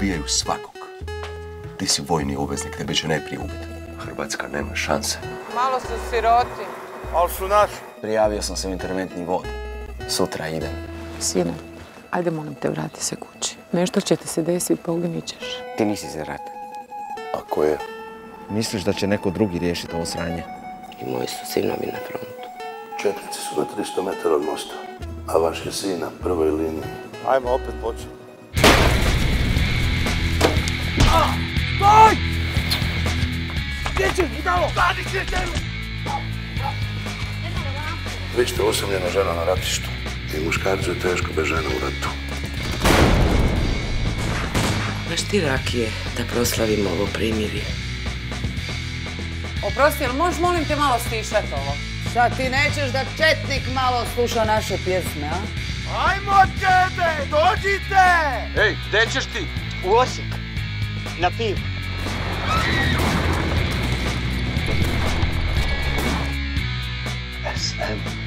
ubijaju svakog. Ti si vojni obveznik, tebe će najprije ubiti. Hrvatska nema šanse. Malo su siroti. Ali su naši. Prijavio sam se u interventni vod. Sutra idem. Sine, ajde molim te, vrati se kući. Nešto će ti se desiti, poginit ćeš. Ti nisi za rat. A ko je? Misliš da će neko drugi riješiti ovo sranje? I moji su sinovi na frontu. Četnici su na 300 metara od mosta, a vaš je sin na prvoj liniji. Ajmo opet početi. Stoj! Gdje ćeš, budalo? Stani ćete! Vi ste osamljena žena na ratištu i muškarcu je teško bez žena u ratu. Baš ti rakije da proslavimo ovo primirje. Oprosti, jel možeš molim te malo stišati ovo? Šta ti nećeš da četnik malo sluša naše pjesme, a? Ajmo, dede, dođite! Ej, gdje ćeš ti? U Osijek. Na pivu. SM.